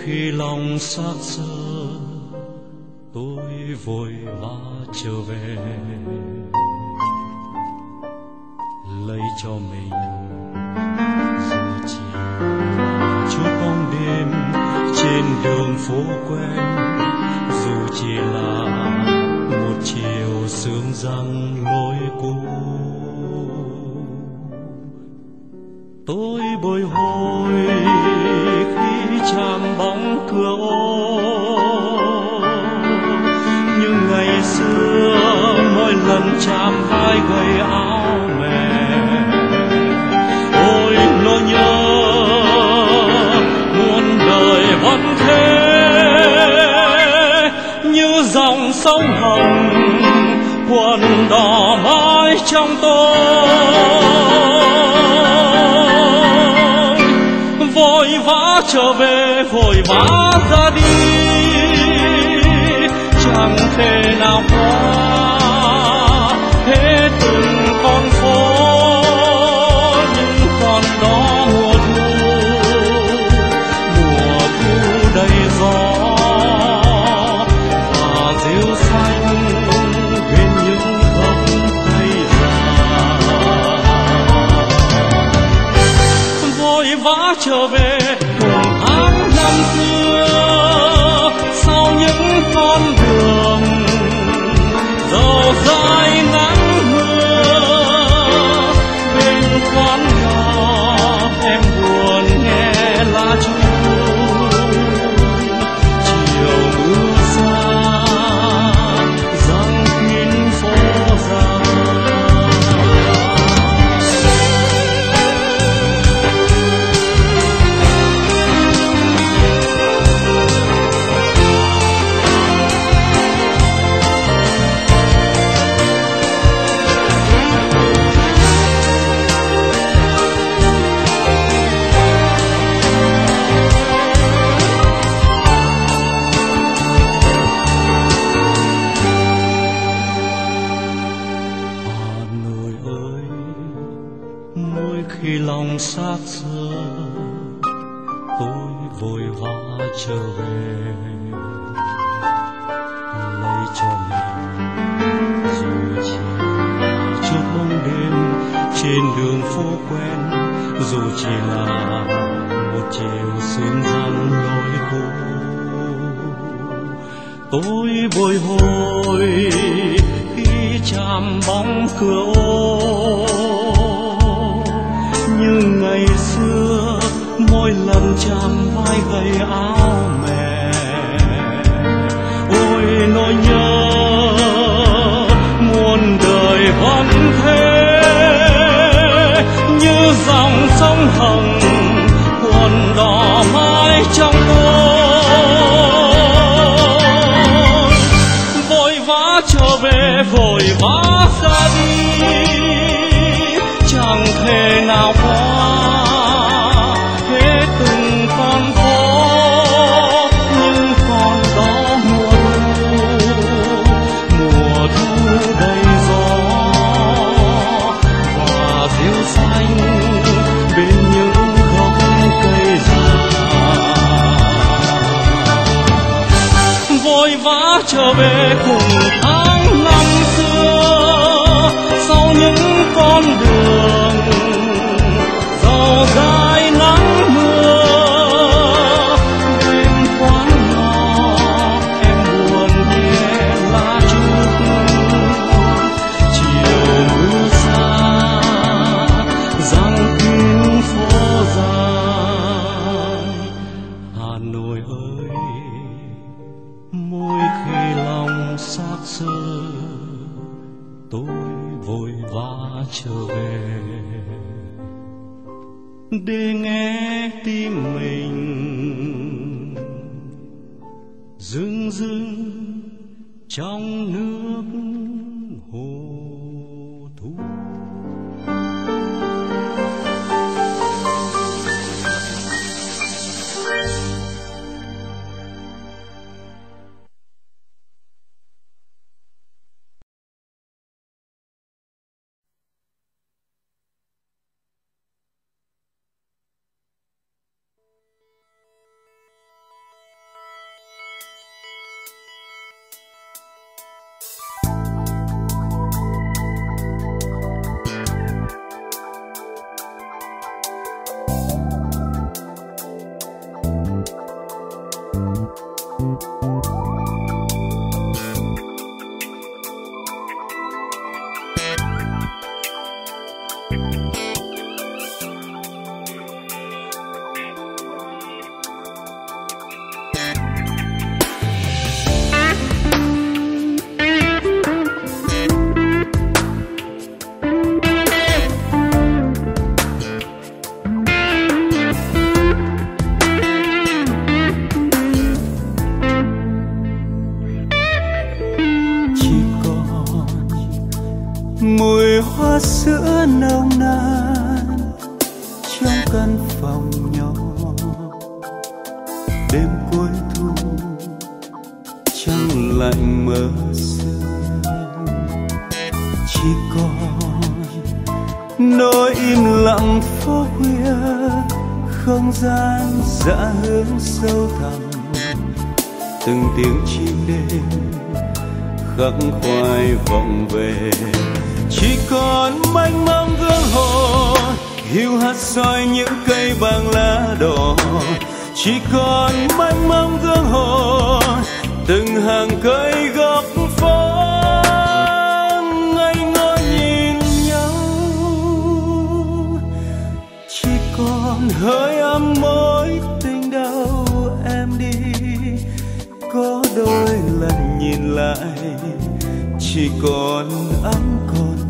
khi lòng xác xơ tôi vội vã trở về, lấy cho mình dù chỉ là chút bóng đêm trên đường phố quen, dù chỉ là một chiều sương răng lối cũ. Tôi bồi hồi khi chạm bóng cửa ô, nhưng ngày xưa mỗi lần chạm vai gầy áo mẹ, ôi nỗi nhớ muôn đời vẫn thế, như dòng sông Hồng quần đỏ mãi trong tôi. Vội vã trở về, vội vã ra đi, chẳng thể nào qua hết từng con phố, nhưng còn đó mùa thu đầy gió và rêu xanh bên những gốc cây già. Vội vã trở về cùng tháng năm xưa, sau những con đường dầu dãi nắng mưa, bên quán nhỏ em buồn nghe lá chuông, chiều mưa xa giăng kín phố dài. Khi lòng xác xơ tôi vội vã trở về, lấy cho mình dù chỉ là chút bóng đêm trên đường phố quen, dù chỉ là một chiều sương răng lối cũ. Tôi bồi hồi khi chạm bóng cửa ô, nhưng ngày xưa mỗi lần chạm vai gầy áo mẹ, ôi nỗi nhớ muôn đời vẫn thế, như dòng sông Hồng quần đỏ mãi trong tôi. Vội vã trở về, vội vã ra đi, chẳng thể nào qua hết từng con phố, nhưng còn đó mùa thu đầy gió và rêu xanh bên những gốc cây già. Vội vã trở về cùng tháng năm xưa, sau những con đường dầu dãi nắng mưa, bên quán nhỏ em buồn nghe lá trúc, chiều mưa xa giăng kín phố dài. Hà Nội ơi, mỗi khi lòng xác xơ tôi vội vã trở về, để nghe tim mình rưng rưng trong nước hồ thu. hoa sữa nồng nàn trong căn phòng nhỏ. Đêm cuối thu trăng lạnh mơ sương, chỉ còn nỗi im lặng phố khuya, không gian dã hướng sâu thẳm. Từng tiếng chim đêm khắc khoải vọng về, chỉ còn mênh mông gương hồ hiu hắt soi những cây bằng lá đỏ. Chỉ còn mênh mông gương hồ từng hàng cây góc phố ngây ngô nhìn nhau. Chỉ còn hơi ấm mối tình đau em đi, có đôi lần nhìn lại chỉ còn anh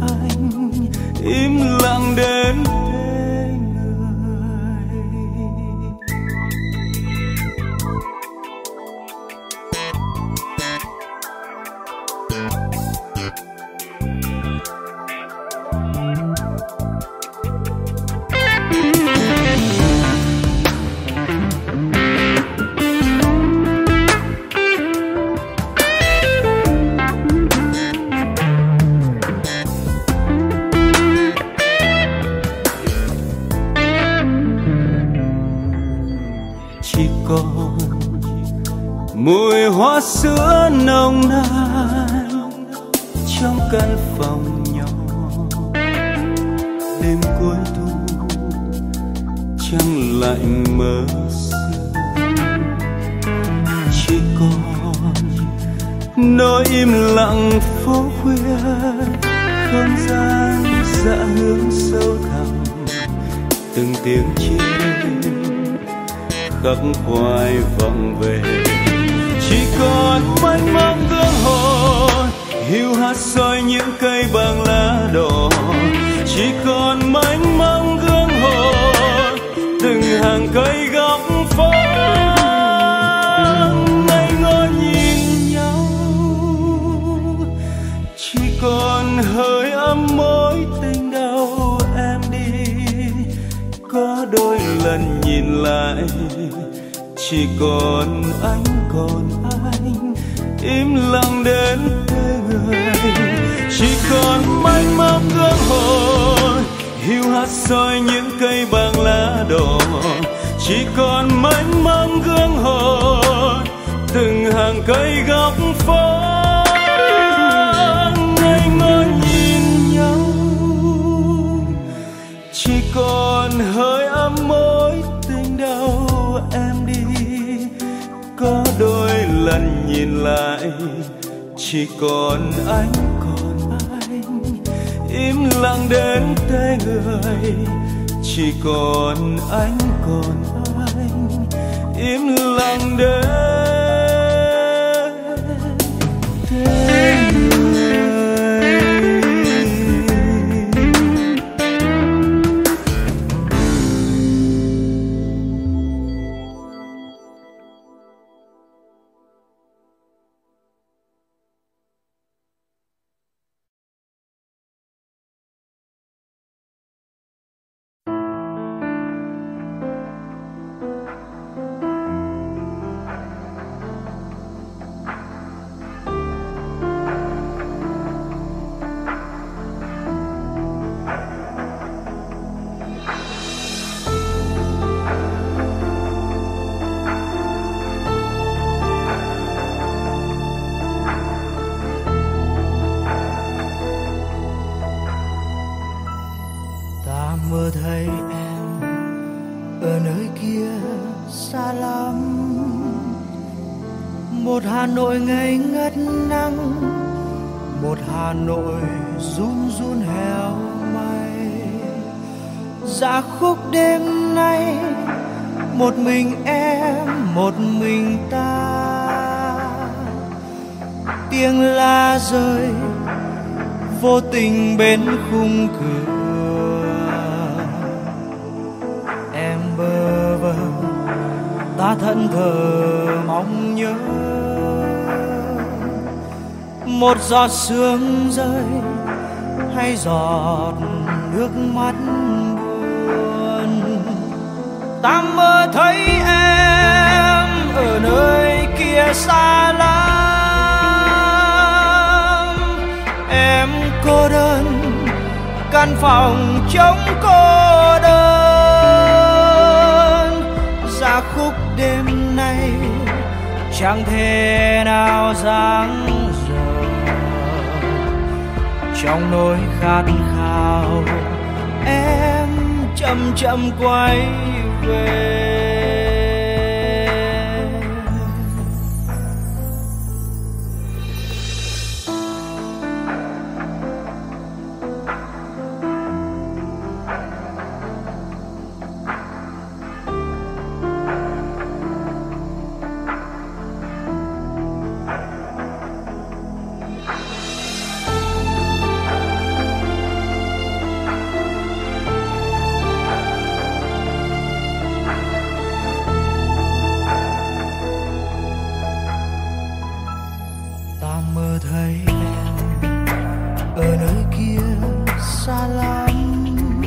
im lặng đến thế người. Mùi hoa sữa nồng nàn trong căn phòng nhỏ. Đêm cuối thu trăng lạnh mơ sương, chỉ còn nỗi im lặng phố khuya, không gian dã hướng sâu thẳm. Từng tiếng chim khắc khoải vọng về, chỉ còn mênh mông gương hồ hiu hắt soi những cây bằng lá đỏ. Chỉ còn mênh mông gương hồ từng hàng cây góc phố ngây ngô nhìn nhau. Chỉ còn hơi ấm mối tình đau em đi, có đôi lần nhìn lại chỉ còn anh im lặng đến thế người. Chỉ còn mênh mông gương hồ hiu hắt soi những cây bằng lá đỏ. Chỉ còn mênh mông gương hồ từng hàng cây góc phố ngây ngô nhìn nhau. Chỉ còn hơi ấm mối tình đau em đi, có đôi lần nhìn lại chỉ còn anh im lặng đến thế người. Chỉ còn anh im lặng đến thế người. Mơ thấy em ở nơi kia xa lắm, một Hà Nội ngây ngất nắng, một Hà Nội run run héo may. Dạ khúc đêm nay một mình em, một mình ta, tiếng la rơi vô tình bên khung cửa. Em bơ vơ ta thẫn thờ mong nhớ, một giọt sương rơi hay giọt nước mắt buồn. Ta mơ thấy em ở nơi kia xa lắm, em cô đơn căn phòng trống cô đơn. Dạ khúc đêm nay chẳng thể nào dang dở, trong nỗi khát khao em chậm chậm quay về. Thấy em ở nơi kia xa lắm,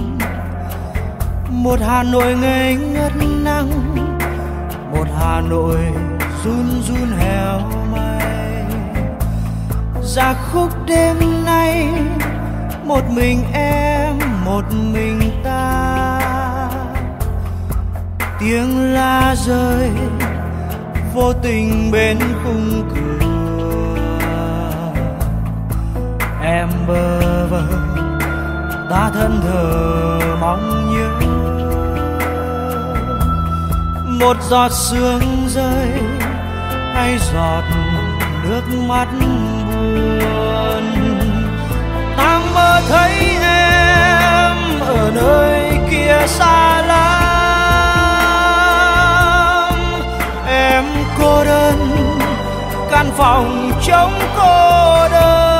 một Hà Nội ngây ngất nắng, một Hà Nội run run heo may. Dạ khúc đêm nay một mình em, một mình ta, tiếng la rơi vô tình bên khung cửa. Em bơ vơ ta thân thờ mong nhớ, một giọt sương rơi hay giọt nước mắt buồn. Ta mơ thấy em ở nơi kia xa lắm, em cô đơn căn phòng trống cô đơn.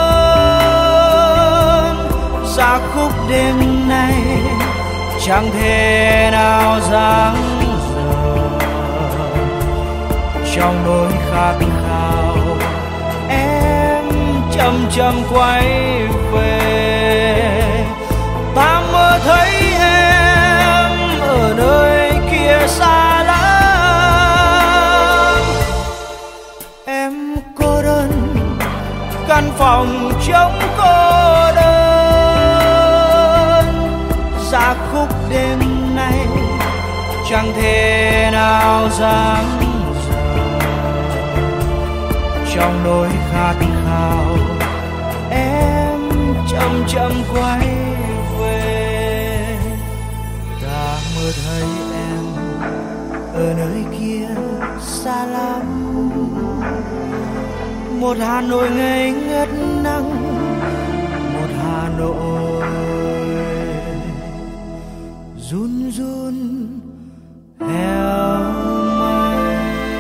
Dạ khúc đêm nay chẳng thể nào dang dở, trong nỗi khát khao em chậm chậm quay về. Ta mơ thấy em ở nơi kia xa lắm, em cô đơn căn phòng trống cô đơn. Dạ khúc đêm nay chẳng thể nào dang dở, trong nỗi khát khao em chậm chậm quay về. Ta mơ thấy em ở nơi kia xa lắm, một Hà Nội ngây ngất nắng, một Hà Nội run run heo may.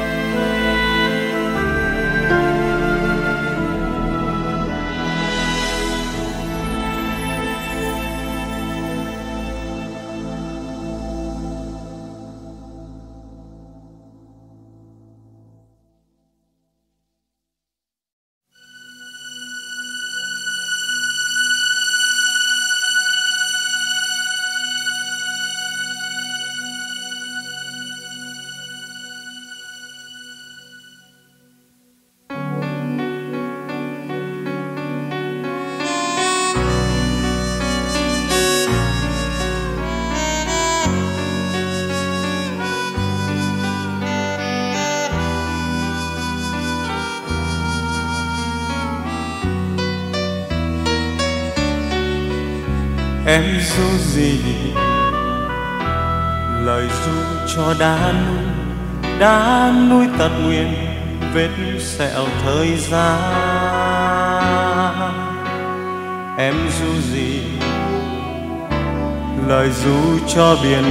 Em ru gì lời ru cho đã nuôi tật nguyền vết sẹo thời gian. Em ru gì lời ru cho biển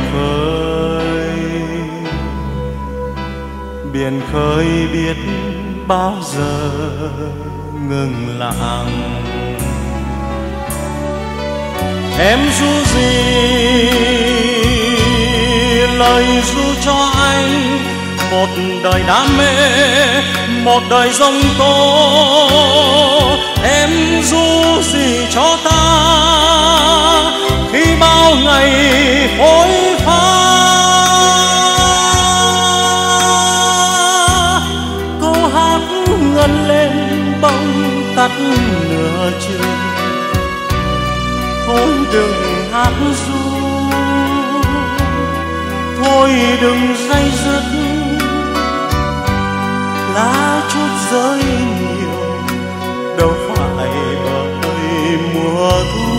khơi biết bao giờ ngừng lặng. Em ru gì lời ru cho anh một đời đam mê, một đời giông tố. Em ru gì cho ta hát ru. Thôi đừng day dứt, lá chút rơi nhiều, đâu phải bởi mùa thu.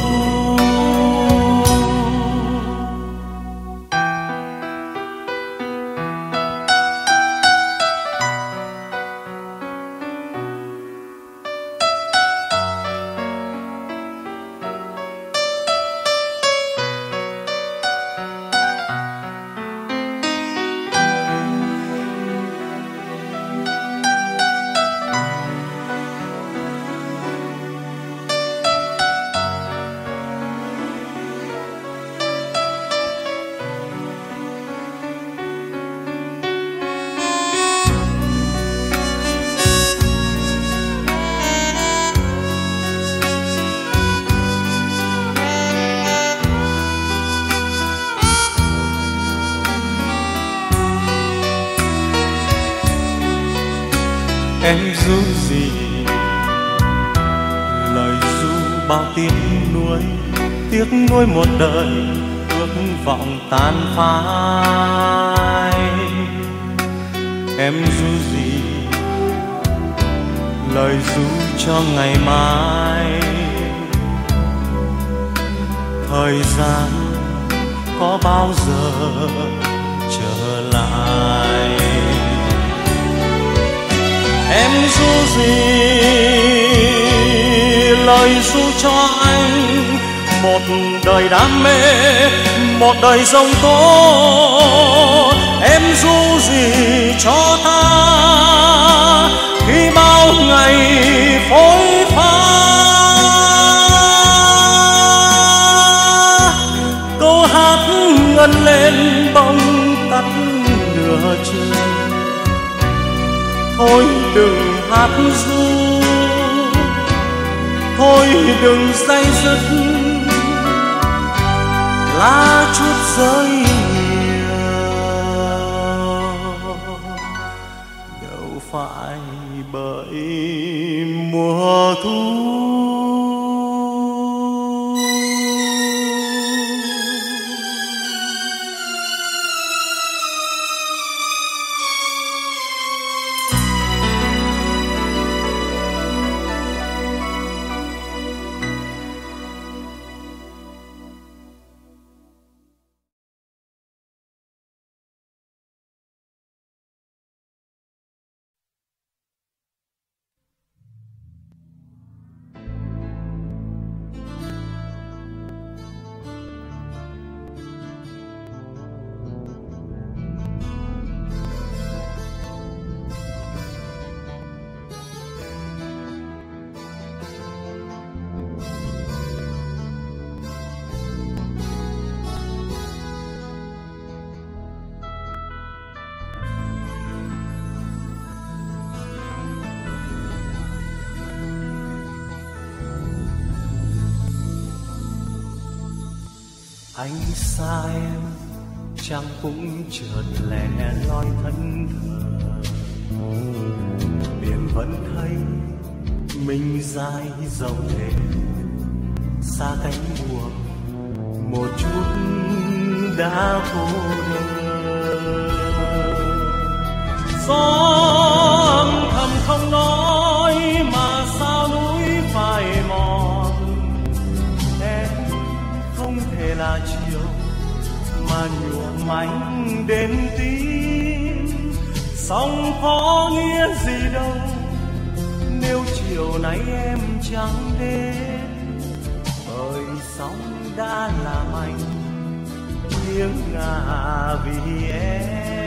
Em ru gì lời ru bao tiếc nuối một đời ước vọng tan phai. Em ru gì lời ru cho ngày mai. Thời gian có bao giờ trở lại. Em ru gì lời ru cho anh một đời đam mê, một đời giông tố. Em ru gì cho ta khi bao ngày phôi pha. Câu hát ngân lên bỗng tắt nửa chừng. Thôi đừng hát ru, thôi đừng day dứt, lá chút rơi nhiều, đâu phải bởi mùa thu. Anh xa em chẳng cũng chợt lẻ loi thân thờ. Biển vẫn thấy mình dài rộng thêm xa cánh buồm một chút đã cô đơn. Gió âm thầm không nói mà sao núi phai mòn. Em không thể là chiều mà nhuộm ánh đêm tím. Sóng có nghĩa gì đâu nếu chiều nay em chẳng đến. Bởi sóng đã làm anh nghiêng ngả vì em.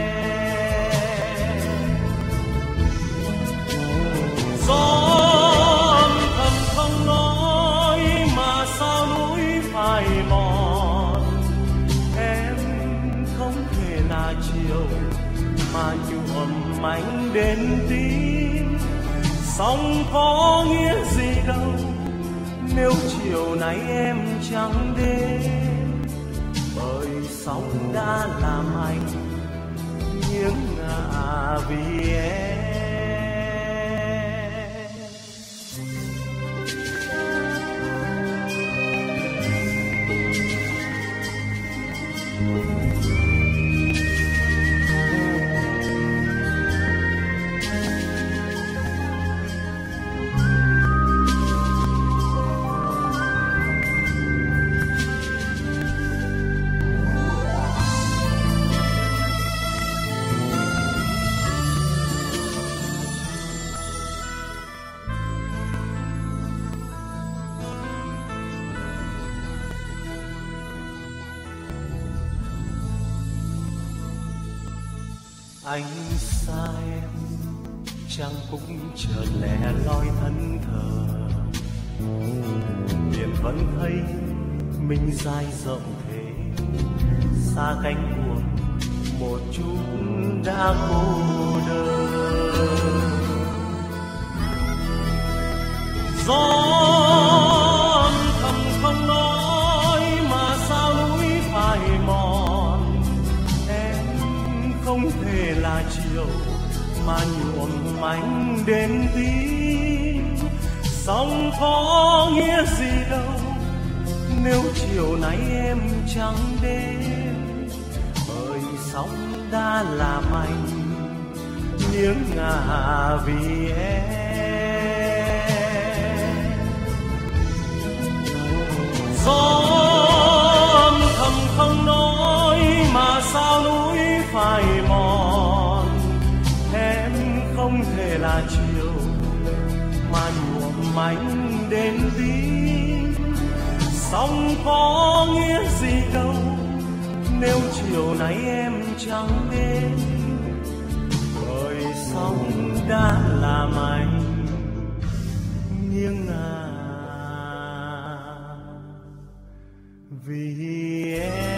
Gió âm thầm không nói mà sao núi phai mòn. Em không thể là chiều mà nhuộm ánh đêm tím. Sóng có nghĩa gì đâu nếu chiều nay em chẳng đến. Bởi sóng đã làm anh nghiêng ngả vì em. Anh xa em chẳng cũng chợt lẻ loi thân thờ, biển vẫn thấy mình dài rộng thế, xa cánh buồn một chút đã cô đơn. Gió âm thầm không nói mà sao núi phai mòn, em không thể là chiều mà nhuộm manh đến tim. Sóng có nghĩa gì đâu nếu chiều nay em chẳng đến, bởi sóng đã làm anh nghiêng ngả vì em. Gió âm thầm không nói mà sao núi phai mòn, em không thể là chiều mà nhuộm manh đến tim. Sóng có nghĩa gì đâu nếu chiều nay em chẳng đến, bởi sóng đã làm anh nghiêng ngả vì em.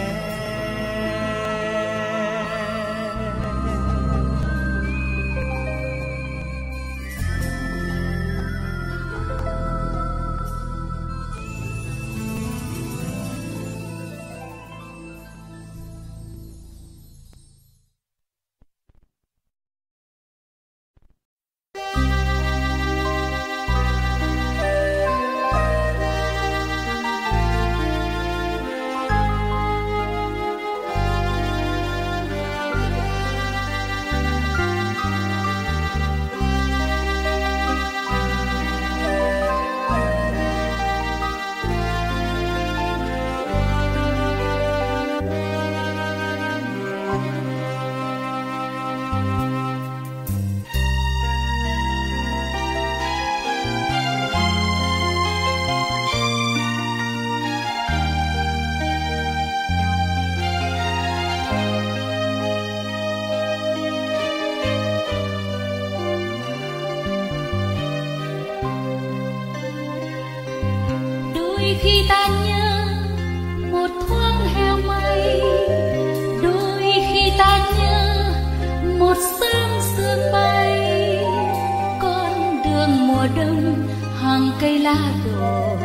Khi ta nhớ một thoáng heo mây, đôi khi ta nhớ một sớm sương bay, con đường mùa đông hàng cây lá đổ.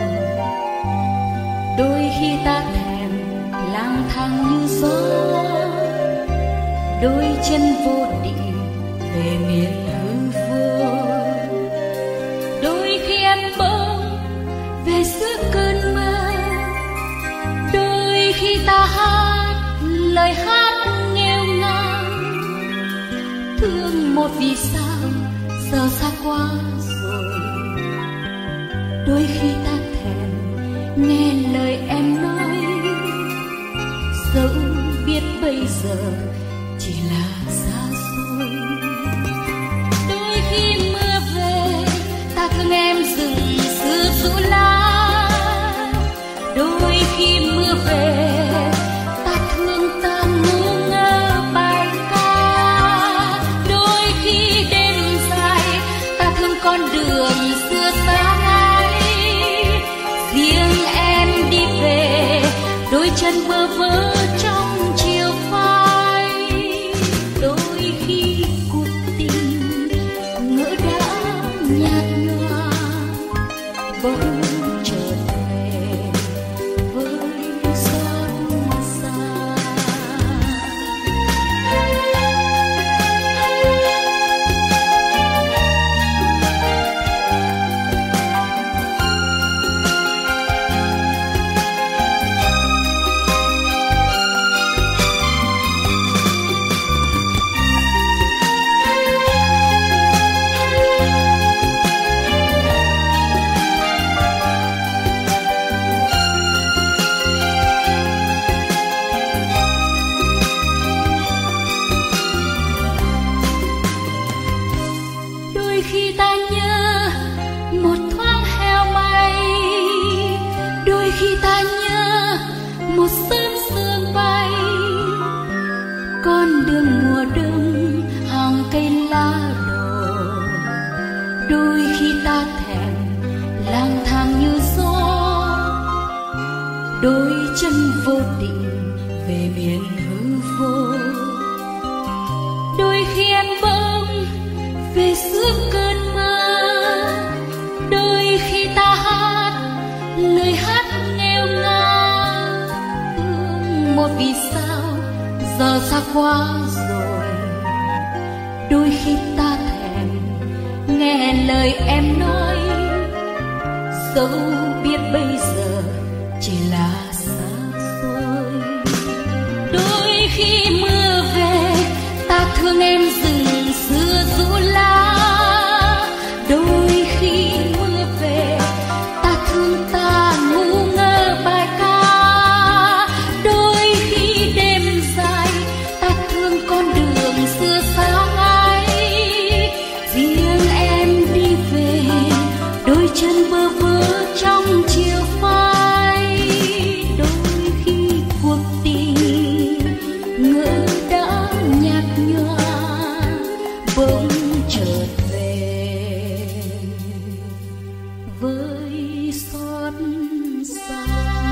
Đôi khi ta thèm lang thang như gió, đôi chân vô định về miền hư vô. Đôi khi em bỗng về giữa cơn mơ, đôi khi ta hát lời hát nghèo nàn, thương một vì sao giờ xa quá rồi. Đôi khi ta thèm nghe lời em nói, dẫu biết bây giờ chỉ là xa xôi. Đôi khi mưa về ta thương em rừng xưa rũ lá, đôi khi mưa về ta thương ta ngu ngơ bài ca. Đôi khi đêm dài ta thương con đường xưa xa ấy, riêng em đi về đôi chân bơ vơ trong chiều phai. Đôi khi cuộc tình ngỡ đã nhạt nhòa, bỗng chợt về với gió miền hư vô. Đôi khi em bỗng về giữa cơn mơ, đôi khi ta hát lời hát nghèo nàn, một vì sao giờ xa quá rồi. Đôi khi ta thèm nghe lời em nói, dẫu biết bây giờ chỉ là xa xôi. Đôi khi mưa về ta thương em rừng xưa rũ lá, đôi khi mưa về ta thương ta ngu ngơ bài ca. Đôi khi đêm dài ta thương con đường xưa xa ấy, riêng em đi về đôi chân bơ vơ trong chiều phai. Đôi khi cuộc tình ngỡ đã nhạt nhòa, bỗng chợt về với xót xa.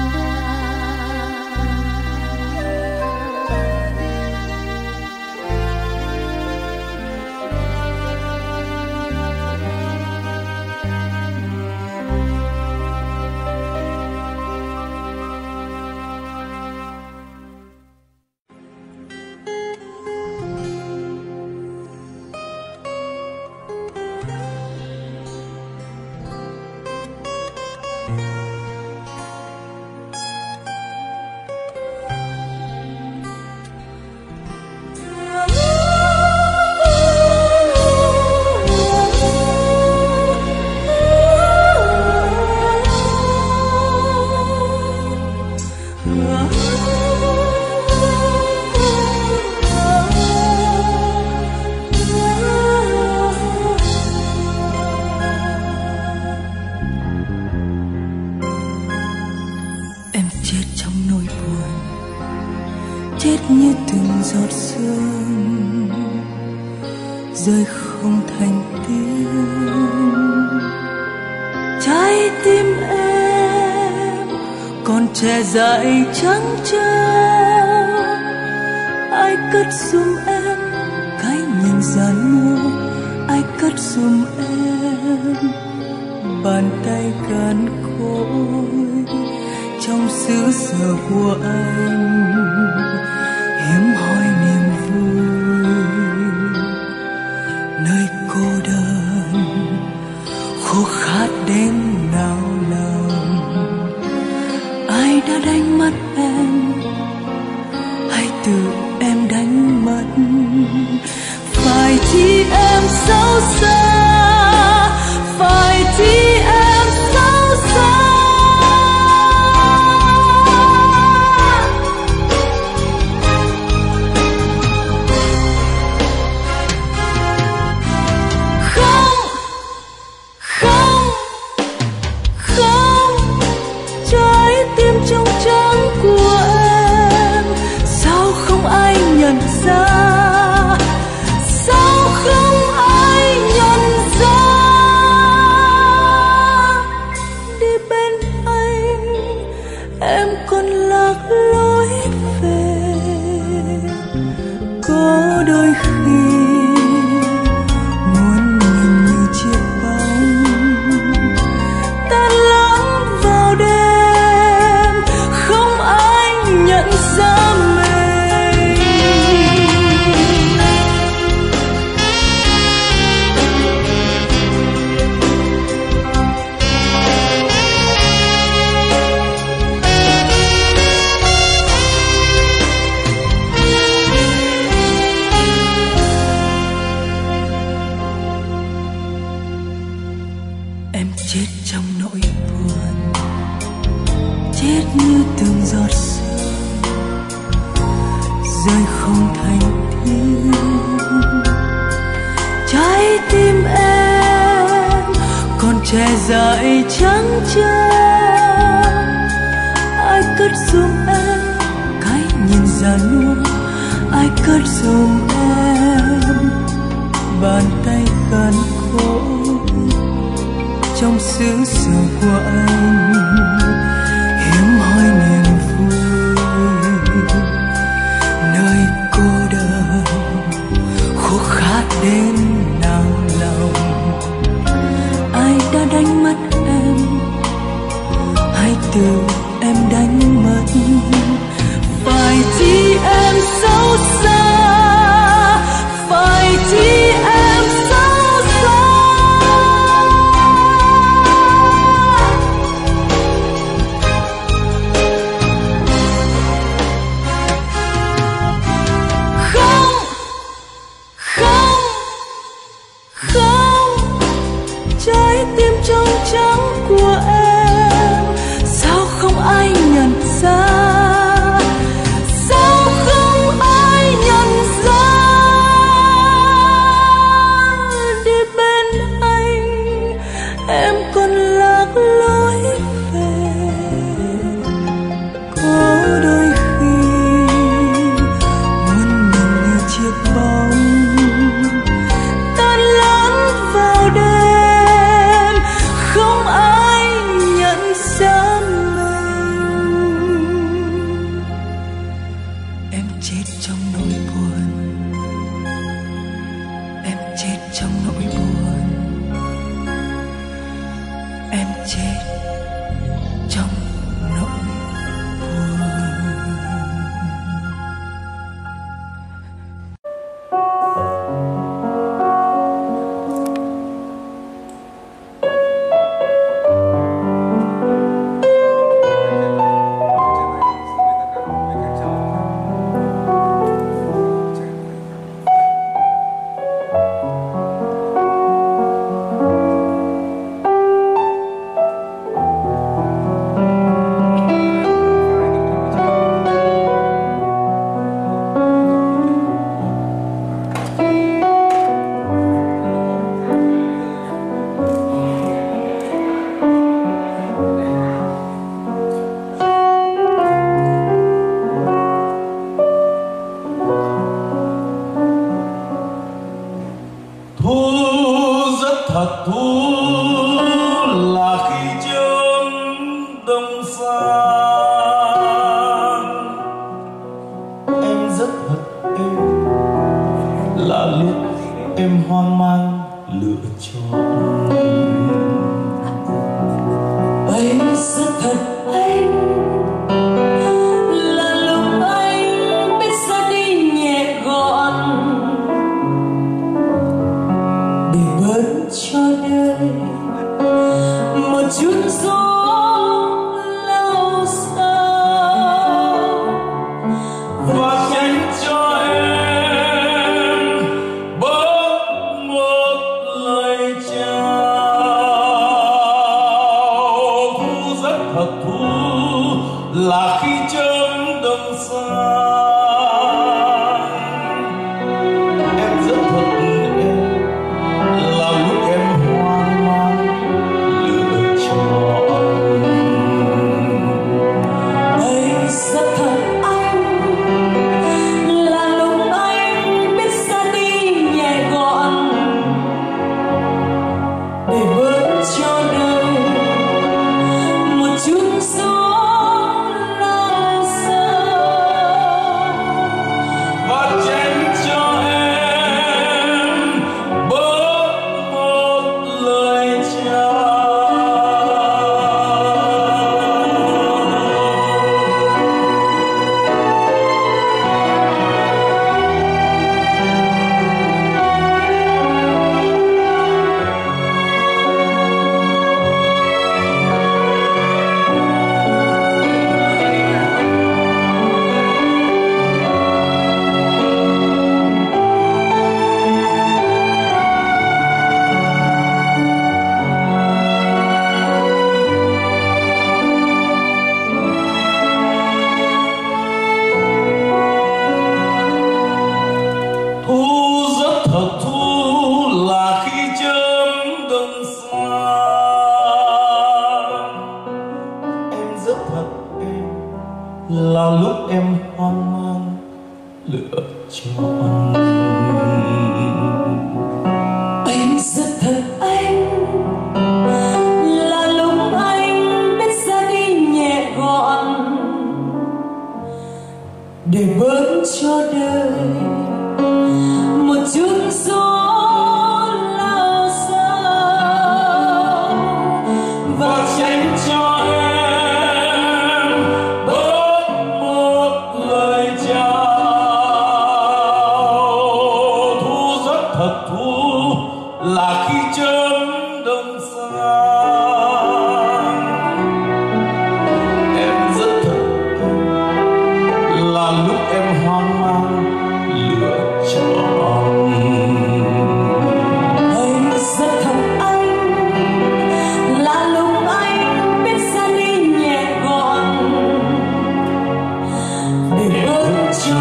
Chết như từng giọt sương rơi không thành tiếng. Trái tim em còn trẻ dại trắng trơ, ai cất giùm em cái nhìn giàn mua, ai cất giùm em bàn tay cằn cỗi trong xứ sở của anh. Hiếm hoi niềm vui nơi cô đơn khô khát đến nao lòng. Ai đã đánh mất em hay tự em đánh mất? Phải chi em xấu xa, phải chi em xấu xa. Trẻ dại trắng trơ, ai cất giùm em cái nhìn giàn nua, ai cất giùm em bàn tay cằn cỗi trong xứ sở của anh. Hiếm hoi niềm vui chết trong nỗi buồn, em chết trong nỗi buồn, em chết trong nỗi buồn. Cho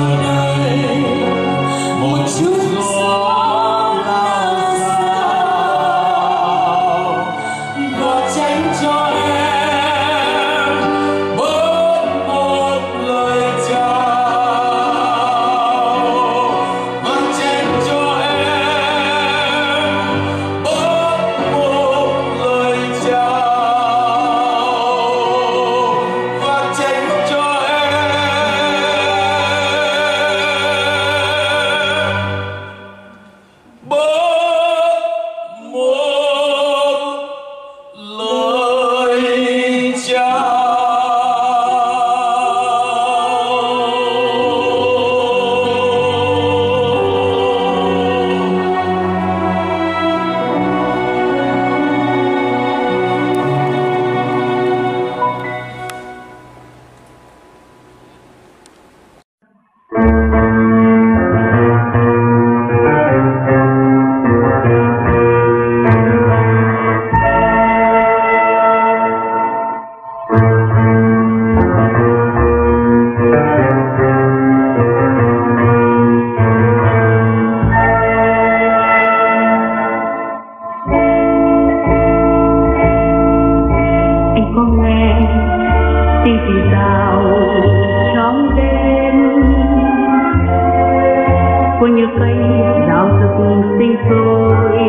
của như cây rào rực sinh sôi.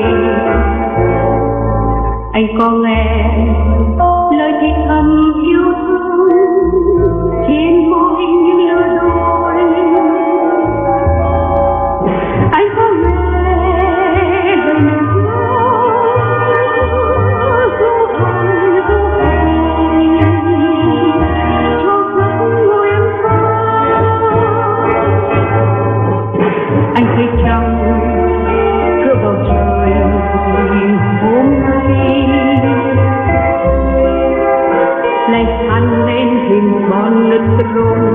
Anh có nghe lời thì thầm yêu thương trên môi những lứa đôi. Anh có nghe lời nói ru hồng cho giấc ngủ em thơ. Anh thấy trăng cửa bầu trời hôm nay lại hằn lên hình con nứt rôn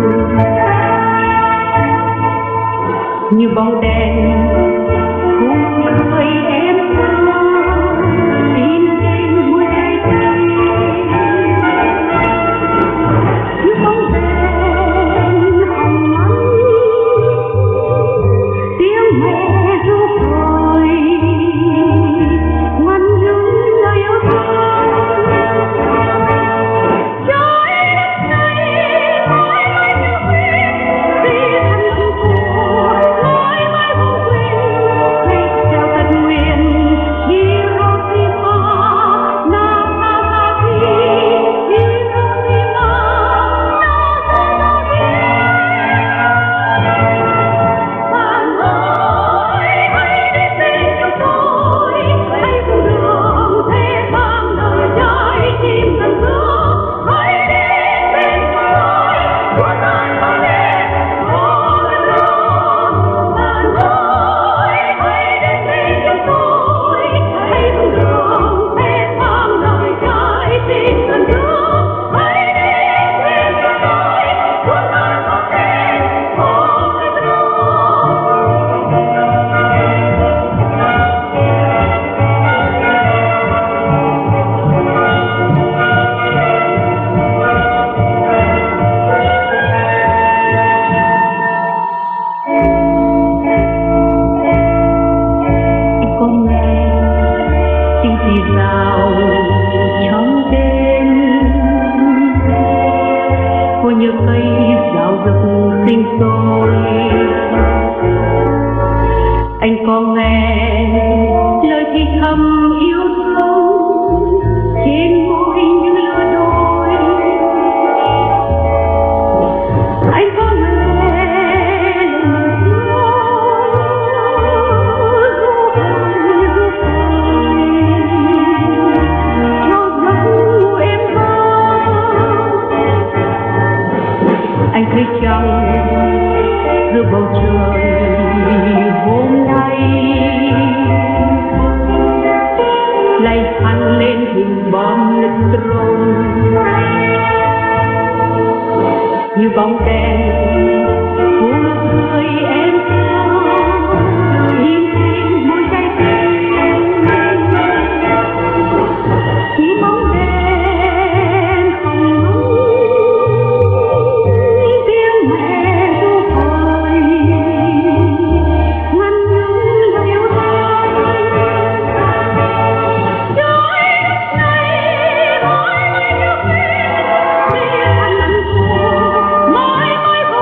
như bóng đèn cùng người em thơ in lên môi trái tim như bóng đèn hồng ngắn tiếng mẹ ru khơi ngoan nhung lời yêu thương. Trái đất này mãi mãi như quên vì thân thương của mãi mãi vô quên ngày trao tận nguyện Hiroshima Nagasaki Hiroshima Nagasaki. Bạn ơi hãy đến bên chúng tôi hãy cùng đường thế gian đời trái tim gần giữa. Hãy đến bên chúng tôi của tan bao đêm vô lượng. Bạn ơi hãy đến bên chúng tôi hãy cùng đường thế gian đời trái tim gần giữa. Hãy đến bên chúng tôi của tan bao đêm vô lượng. Anh có nghe tiếng rì rào trong đêm của như cây rào rực sinh sôi. Anh có nghe lời thì thầm yêu thương trên môi những lứa đôi. Anh có nghe lời nói ru hồng cho giấc ngủ em thơ. Anh thấy trăng giữa bầu trời hôm nay lại hằn lên hình bom neutron như bóng đèn của người em thơ in trên môi trái tim như bóng đèn hồng ngắn tiếng mẹ ru khơi ngoan nhung lời yêu thương. Trái đất này mãi mãi như quên vì thân của mãi mãi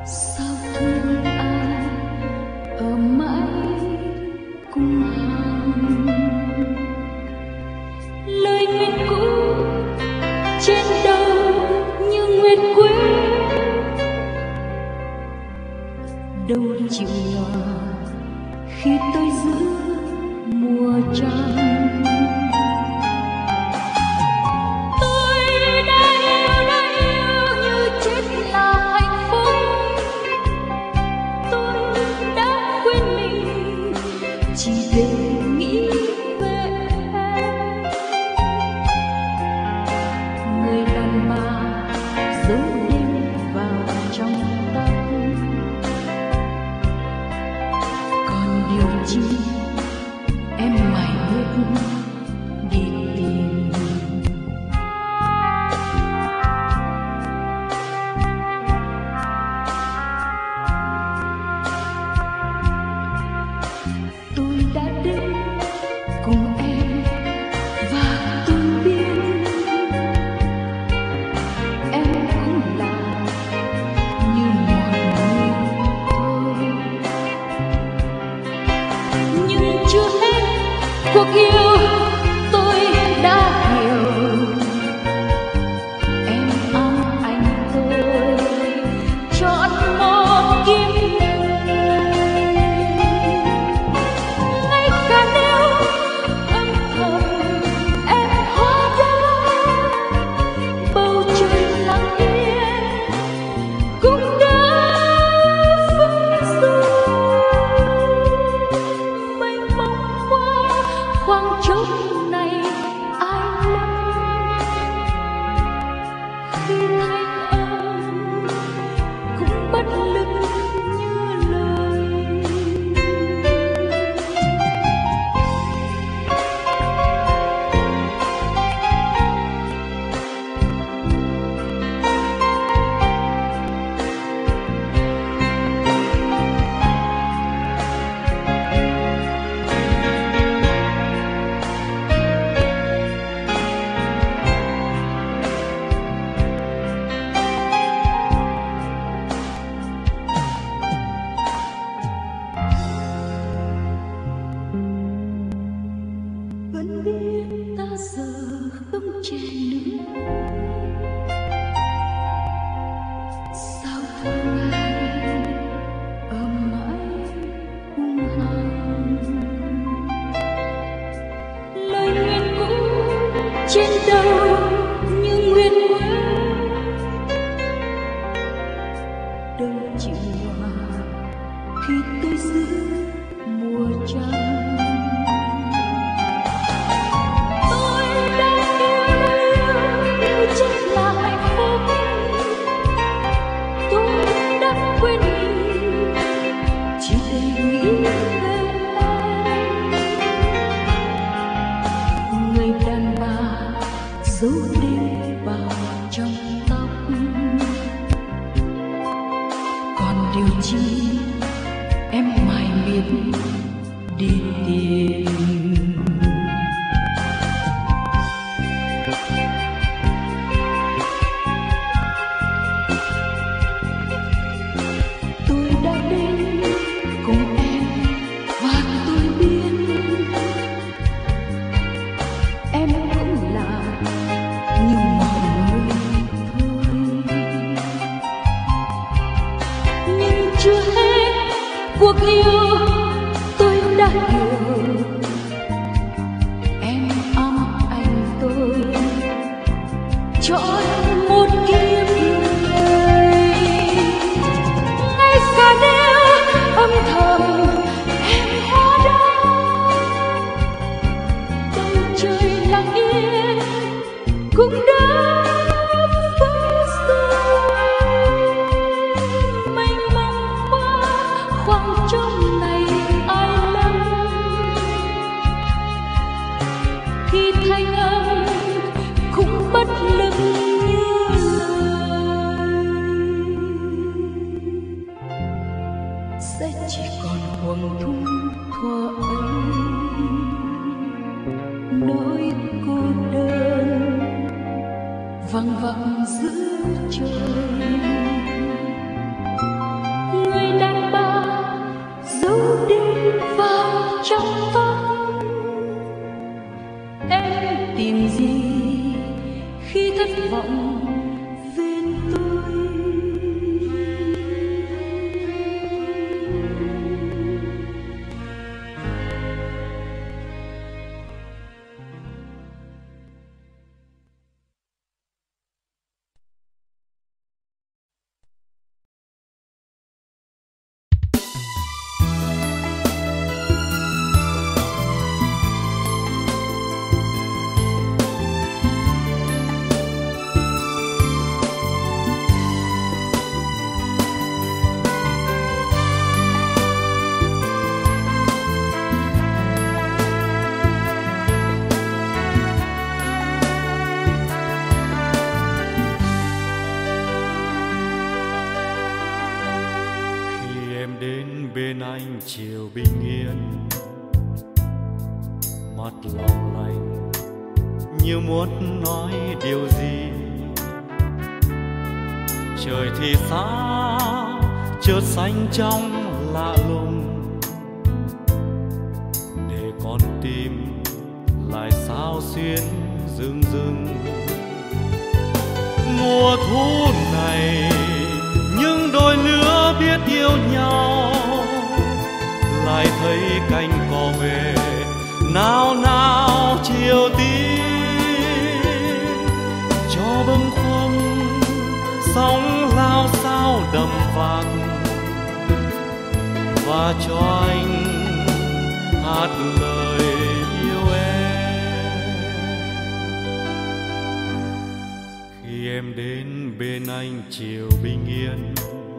sao thương ai ở mãi cùng hàng lời nguyện cũ trên đầu như nguyệt quế đâu chịu nhòa khi tôi giữ mùa trăng. Tôi đã yêu như chết là hạnh phúc. Tôi đã quên mình chỉ để nghĩ về em. Người đàn bà giấu đêm vào trong tóc. Còn điều chi em mải miết đi tìm. Tôi đã đến cùng em và tôi biết em cũng là như một người thôi. Nhưng chưa hết cuộc yêu tôi đã hiểu em ấm anh tôi chọn một kiếp người. Ngay cả nếu âm thầm em hóa ra bầu trời lặng yên cũng đã vơi rồi. Mênh mông qua khoảng trống này ai lắng khi thanh âm cũng bất lực như lời. Vẫn biết ta giờ không trẻ nữa. Sao thương ai ở mãi hung hăng. Lời nguyện cũ trên đầu như nguyệt quế đâu chịu hòa khi tôi giữ mùa trăng. Giấu đêm vào trong tóc. Còn điều chi em mải miết đi tìm. Tôi đã đến cùng em và tôi biết em cũng là như mọi người thôi. Nhưng chưa hết cuộc yêu tôi đã hiểu em ấm anh tôi chọn một kiếp người. Ngay cả nếu âm thầm em hóa ra bầu trời lặng yên cũng đã vơi rồi. Mênh mông qua khoảng trống này ai lắng khi thanh âm cũng bất lực như lời. Sẽ chỉ còn hoàng thung thuở ấy nỗi cô đơn văng vẳng giữa trời. trong vắng. Em tìm gì khi thất vọng bên tôi? Chiều bình yên, mắt long lanh như muốn nói điều gì. Trời thì xa chợt xanh trong lạ lùng, để con tim lại sao xuyến rưng rưng. Mùa thu này những đôi lứa biết yêu nhau, lại thấy cánh cò về nao nao chiều tím. Cho bâng khuâng sóng lao sao đầm vạc, và cho anh hát lời yêu em. Khi em đến bên anh chiều bình yên,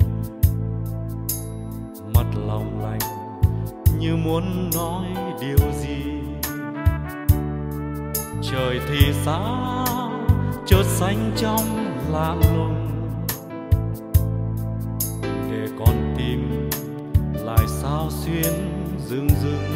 mắt long lanh như muốn nói điều gì. Trời thì xa chợt xanh trong lạ lùng, để con tim lại sao xuyến rưng rưng.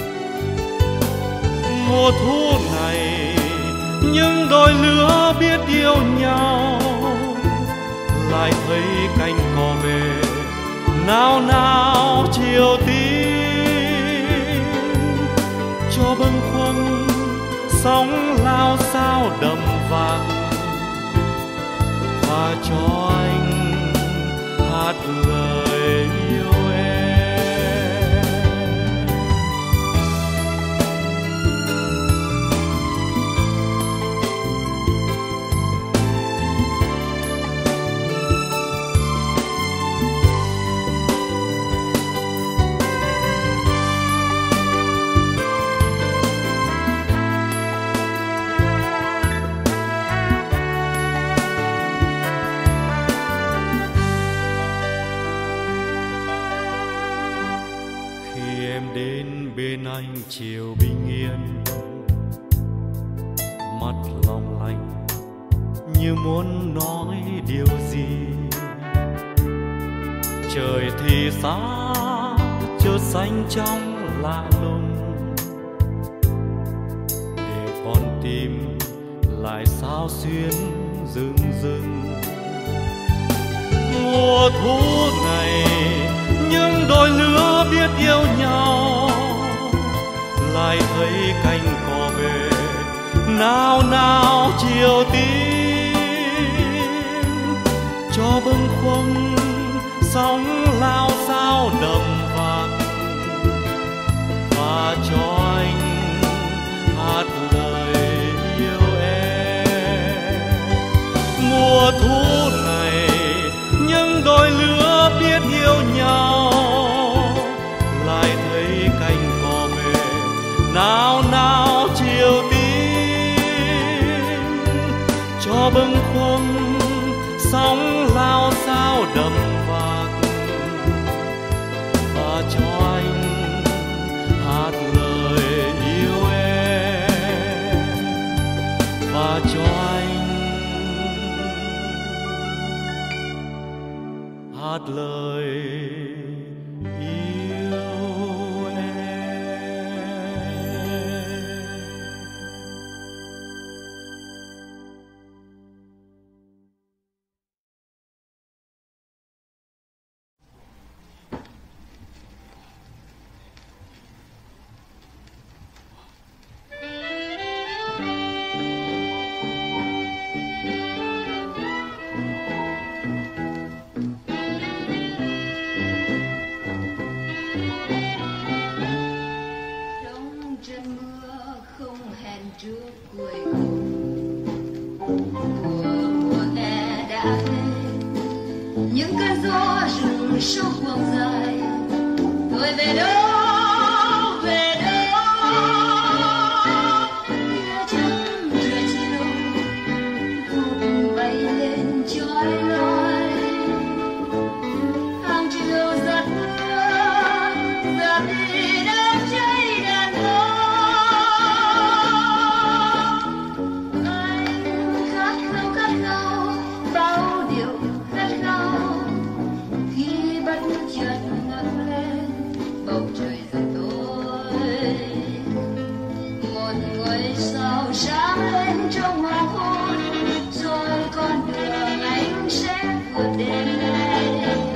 Mùa thu này những đôi lứa biết yêu nhau, lại thấy cánh cò về nao nao chiều tím. Cho bâng khuâng sóng lao sao đầm vạc, và cho anh hát lời yêu em. Bên anh chiều bình yên, mắt long lanh như muốn nói điều gì. Trời thì xa chợt xanh trong lạ lùng, để con tim lại sao xuyến rưng rưng. Mùa thu này những đôi lứa biết yêu nhau, lại thấy cánh cò về nao nao chiều tím. Cho bâng khuâng sóng lao sao đầm vạc, và cho anh hát lời yêu em. Mùa thu này những đôi lứa biết yêu nhau, lại thấy cánh cò về nao nao chiều tím. Cho bâng khuâng sóng lao sao đầm vạc, và cho anh hát lời yêu em. Và cho anh hát lời yêu em. sâu cuồng dài. Tôi về đâu, về đâu? Phía chân trời chiều vụt bay lên chói lọi. Hàng chiều giọt mưa giờ đi đám cháy đàn đô. Anh khát khao bao điều khát khao khi bất chợt ngẩng lên bầu trời dần tối. Một ngôi sao sáng lên trong hoàng hôn, rồi con đường anh sẽ vượt đêm nay.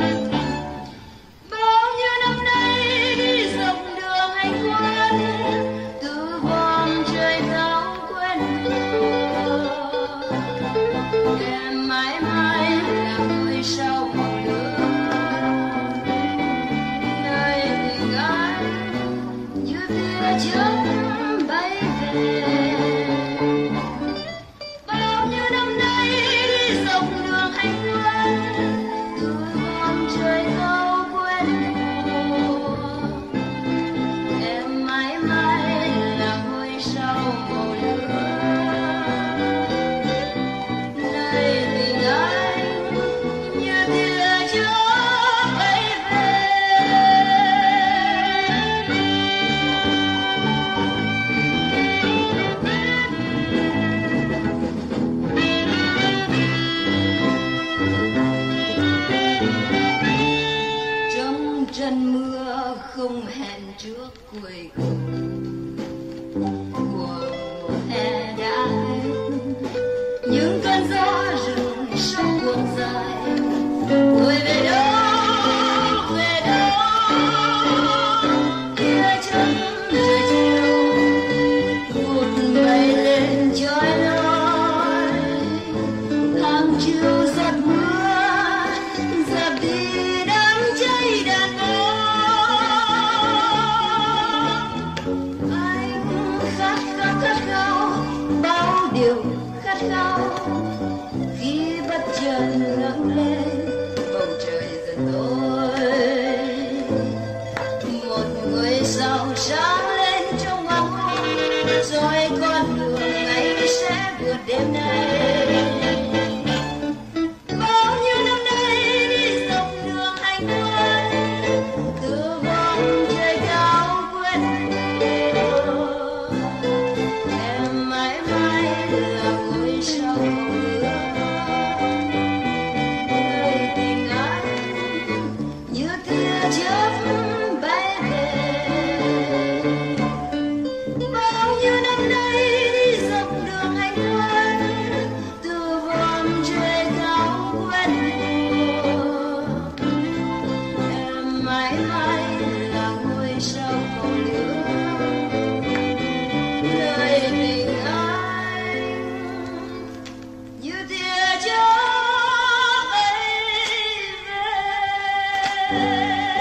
Bao nhiêu năm nay đi dọc đường anh quen, từ vòm trời cao quên mưa. Em mãi mãi là ngôi sao màu lửa, nơi tình anh như tia chớp bay về. Bao nhiêu năm nay đi dọc đường anh quen, từ vòm trời cao quên mùa. Em mãi mãi là ngôi sao màu lửa, nơi tình anh như tia chớp bay về. Trong trận mưa không hẹn trước cuối cùng của mùa hè đã hết, những cơn gió rừng sông cuồng dài. Tôi về đâu, về đâu? Kia chân trời chiều vụt bay lên chói lọi. Hàng chiều giọt mưa dập đi đám cháy đàn đô. Anh khát khao bao điều khát khao khi bất chợt ngẩng lên bầu trời dần tối. Một ngôi sao sáng lên trong hoàng hôn, rồi con đường anh sẽ vượt đêm nay. Bao nhiêu năm nay đi dọc đường anh quen, từ vòm trời cao quên mưa. Em mãi mãi là ngôi sao màu lửa, nơi tình anh như tia chớp bay về. Bao nhiêu năm nay đi dọc đường anh quen, từ vòm trời cao quên mùa. Em mãi mãi là ngôi sao màu lửa, nơi tình anh như tia chớp bay về.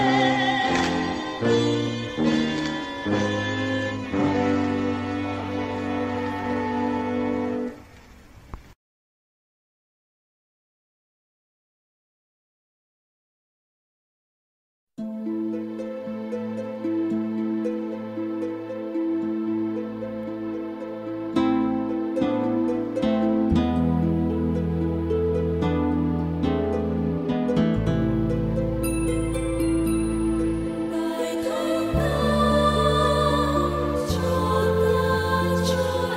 Bài thơ ca cho ta cho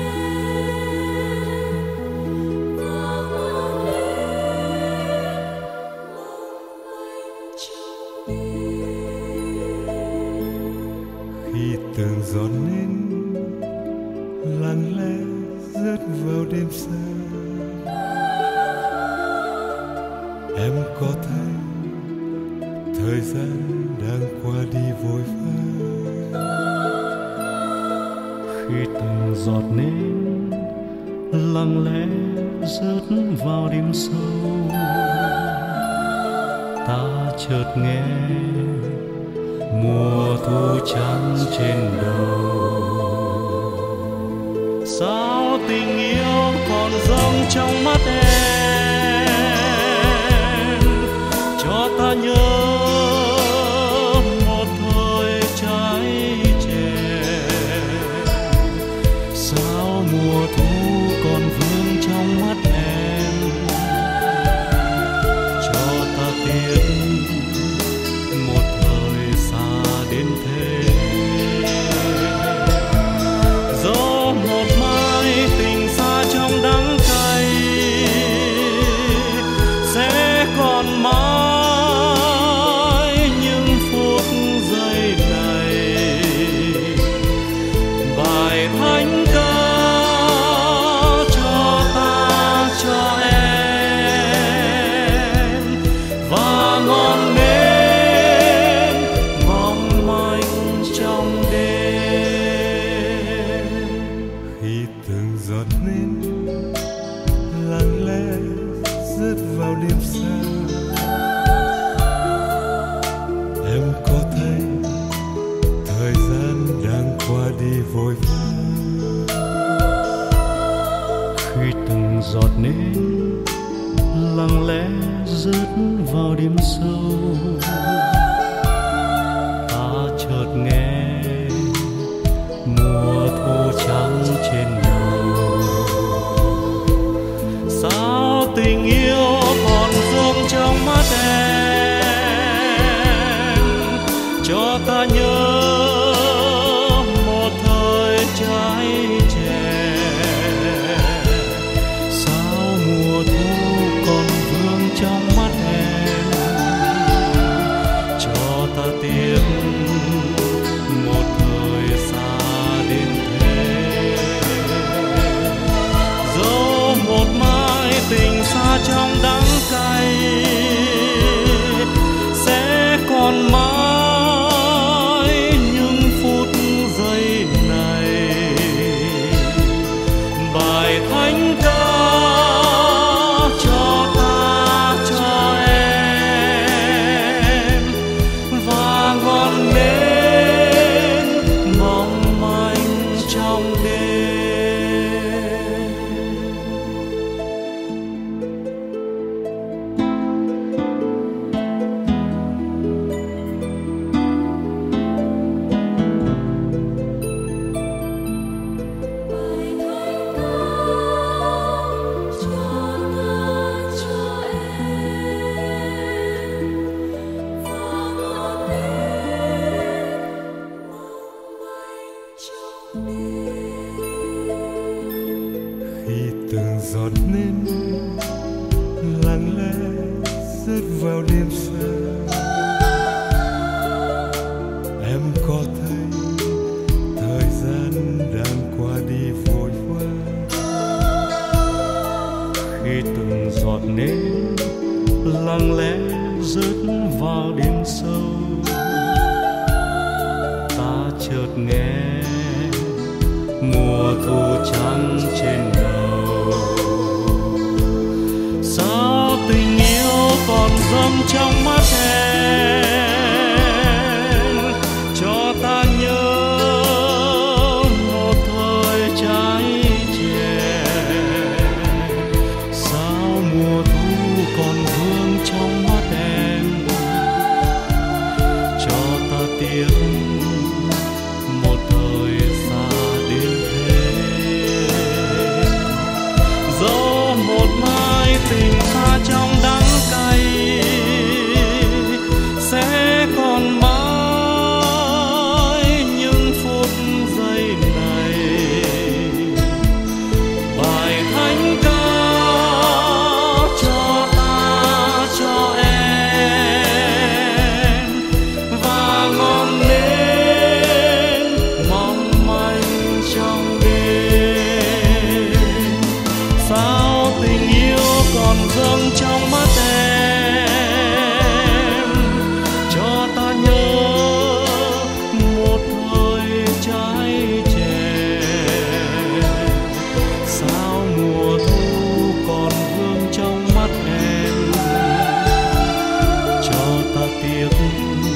em và mang đến mong manh trong đêm. Khi từng giọt nến lặng lẽ rớt vào đêm xa, em có thấy thời gian đang qua đi vội vã. Khi từng giọt nến lặng lẽ rớt vào đêm sâu, ta chợt nghe mùa thu trắng trên đầu. Sao tình yêu còn dâng trong mắt em, cho ta nhớ ngọn nến mong manh trong đêm. Khi từng giọt nến lặng lẽ rớt vào đêm xa, em có thấy thời gian đang qua đi vội vã. Khi từng giọt nến lặng lẽ rớt vào đêm sâu, ta chợt nghe mùa thu trắng trên đầu. Sao tình yêu còn vương trong mắt em, cho ta nhớ một thời trái trẻ. Sao mùa thu còn vương trong mắt em, cho ta tiếc một thời xa đến thế. Dẫu một mai tình xa trong đắng cay, sẽ còn mãi những phút giây này. Bài thánh ca cho ta cho em, và ngọn nến mong manh trong đêm. Khi từng giọt nến lặng lẽ rớt vào đêm xa, em có thấy thời gian đang qua đi vội vã. Khi từng giọt nến lặng lẽ rớt vào đêm sâu, ta chợt nghe mùa thu trắng trên đầu. Sao tình yêu còn dâng trong mắt em, cho ta nhớ một thời trái trẻ. Sao mùa thu còn vương trong mắt em, cho ta tiếc một thời xa đến thế. Dẫu một mai tình xa trong đắng cay, sẽ còn mãi những phút giây này. Bài thánh ca cho ta cho em, và ngọn nến mong manh trong đêm. Sao tình yêu còn dâng trong mắt em, cho ta nhớ một thời trái trẻ. Sao mùa thu còn vương trong mắt em, cho ta tiếc